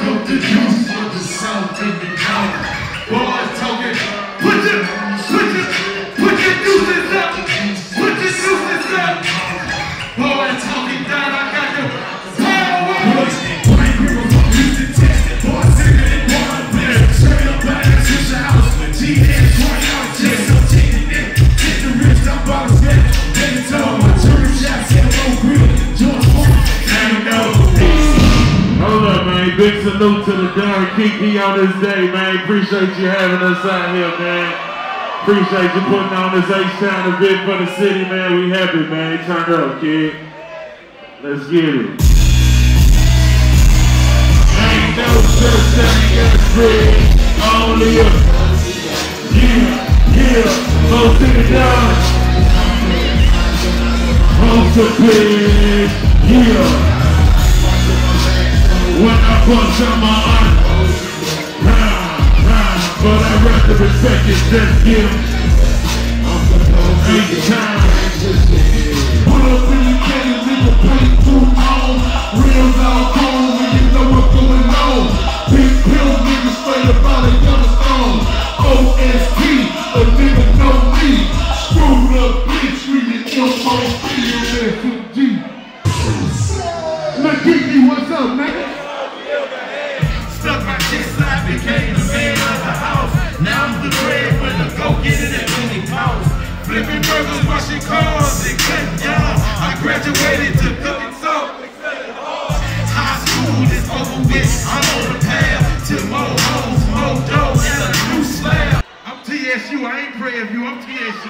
up the juice for the South and the North. Boys talking, put your deuces up, put your deuces up. Boys talking down, I got the power. Boys white people used to test it. Boys sicker than water better. Straight up back to the house. G-head pouring out checks. I'm taking it. Get the rich up out of bed. Then it's all my church shots. Hello, grill. George Ford. Hang on. Hold up, man. Big salute to the Darren Kiki on this day, man. Appreciate you having us out here, man. Appreciate you putting on this H-Town event for the city, man. We happy, man. Turn up, kid. Let's get it. Ain't no church that ain't got a spread. Only a most in the dark. Most of it, when I bust on my aunt, but I'd rather respect it than give. H-Town. Pull up in the canyon, leave a plate too long. Real dog home when you know what's going on. Big pill niggas straight up out of Yellowstone. OSP, a nigga know me. Screwed up bitch, reading M.O.P. and SMG. Look, Kiki, what's up, nigga? Stuck my shit side, became the man of the house. Now I'm the breadwinner, go get it at any cost. Flipping burgers, washing cars, and cutting y'all. I graduated to cooking salt. High school is over with, I'm on the path to more hoes, more dough, and a new slab. I'm TSU, I ain't praying for you, I'm TSU.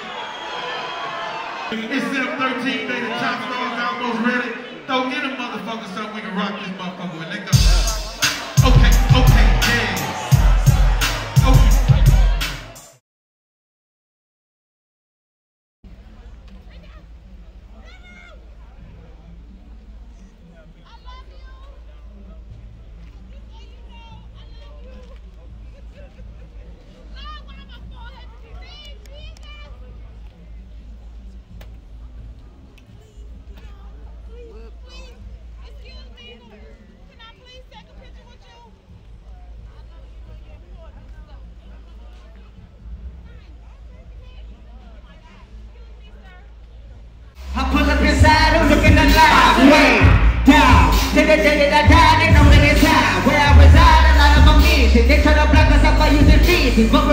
It's 7:13, baby, top stars almost ready. Throw in a motherfucker something we can rock this motherfucker with. Let go. Okay, yeah. Okay. I pull up inside, I'm looking alive, way down, to the day that I die, they know that it's time. Where I reside, a lot of them easy, they try to block us up by using feces, but